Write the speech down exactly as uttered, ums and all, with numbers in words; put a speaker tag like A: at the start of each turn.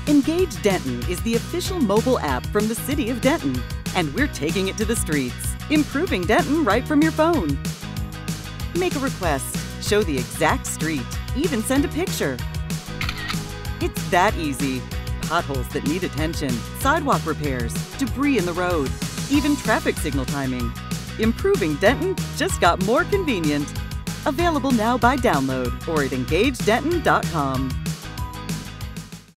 A: Engage Denton is the official mobile app from the City of Denton, and we're taking it to the streets, improving Denton right from your phone. Make a request, show the exact street, even send a picture. It's that easy. Potholes that need attention, sidewalk repairs, debris in the road, even traffic signal timing. Improving Denton just got more convenient. Available now by download or at engage denton dot com.